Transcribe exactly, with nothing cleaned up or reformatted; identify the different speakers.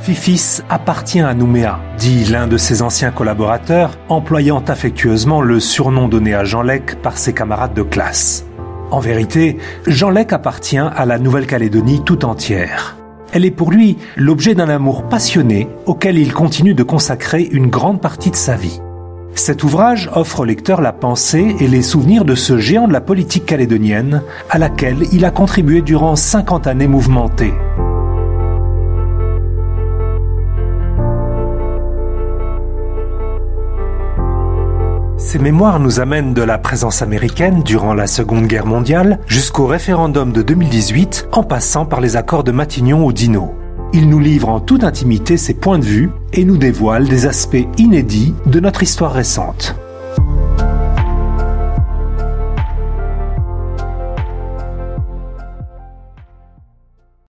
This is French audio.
Speaker 1: Fifis appartient à Nouméa, dit l'un de ses anciens collaborateurs, employant affectueusement le surnom donné à Jean Lec par ses camarades de classe. En vérité, Jean Lec appartient à la Nouvelle-Calédonie tout entière. Elle est pour lui l'objet d'un amour passionné auquel il continue de consacrer une grande partie de sa vie. Cet ouvrage offre au lecteur la pensée et les souvenirs de ce géant de la politique calédonienne à laquelle il a contribué durant cinquante années mouvementées. Ces mémoires nous amènent de la présence américaine durant la Seconde Guerre mondiale jusqu'au référendum de deux mille dix-huit en passant par les accords de Matignon ou d'Inno. Il nous livre en toute intimité ses points de vue et nous dévoile des aspects inédits de notre histoire récente.